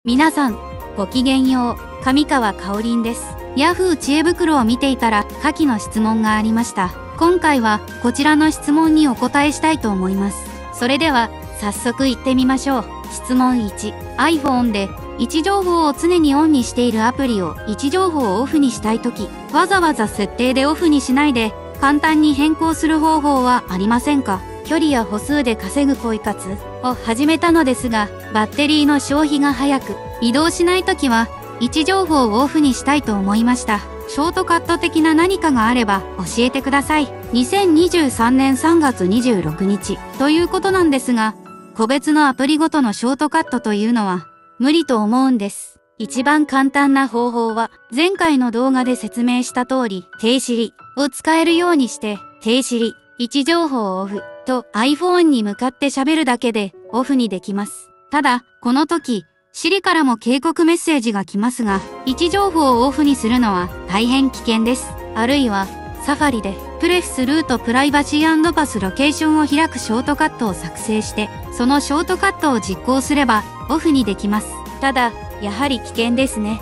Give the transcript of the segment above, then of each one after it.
皆さん、ごきげんよう、上川かおりんです。ヤフー知恵袋を見ていたら、下記の質問がありました。今回は、こちらの質問にお答えしたいと思います。それでは、早速行ってみましょう。質問1、iPhone で、位置情報を常にオンにしているアプリを位置情報をオフにしたいとき、わざわざ設定でオフにしないで、簡単に変更する方法はありませんか？距離や歩数で稼ぐポイ活を始めたのですが、バッテリーの消費が早く、移動しないときは、位置情報をオフにしたいと思いました。ショートカット的な何かがあれば教えてください。2023年3月26日ということなんですが、個別のアプリごとのショートカットというのは無理と思うんです。一番簡単な方法は、前回の動画で説明した通り、停止リを使えるようにして、停止リ、位置情報をオフと iPhone に向かって喋るだけでオフにできます。ただ、この時、Siri からも警告メッセージが来ますが、位置情報をオフにするのは大変危険です。あるいは、サファリで、プレフスルートプライバシー&パスロケーションを開くショートカットを作成して、そのショートカットを実行すれば、オフにできます。ただ、やはり危険ですね。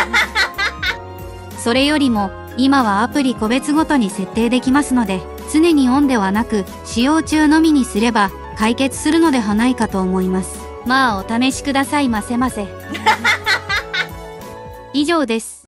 それよりも、今はアプリ個別ごとに設定できますので、常にオンではなく、使用中のみにすれば、解決するのではないかと思います。まあお試しくださいませませ。以上です。